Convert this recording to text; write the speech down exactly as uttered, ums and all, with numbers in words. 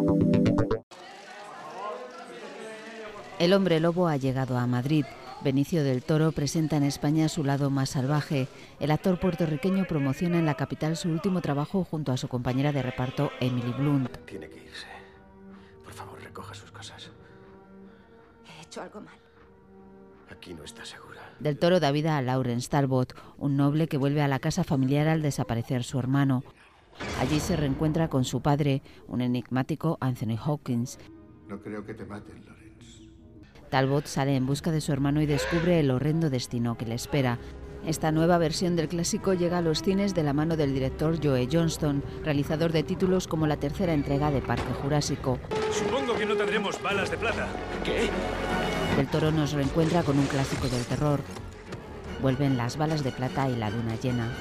El hombre lobo ha llegado a Madrid. Benicio del Toro presenta en España su lado más salvaje. El actor puertorriqueño promociona en la capital su último trabajo junto a su compañera de reparto, Emily Blunt. Tiene que irse. Por favor, recoja sus cosas. He hecho algo mal. Aquí no está segura. Del Toro da vida a Lawrence Talbot, un noble que vuelve a la casa familiar al desaparecer su hermano. Allí se reencuentra con su padre, un enigmático Anthony Hopkins. No creo que te maten, Lawrence. Talbot sale en busca de su hermano y descubre el horrendo destino que le espera. Esta nueva versión del clásico llega a los cines de la mano del director Joe Johnston, realizador de títulos como la tercera entrega de Parque Jurásico. Supongo que no tendremos balas de plata. ¿Qué? Del Toro nos reencuentra con un clásico del terror. Vuelven las balas de plata y la luna llena.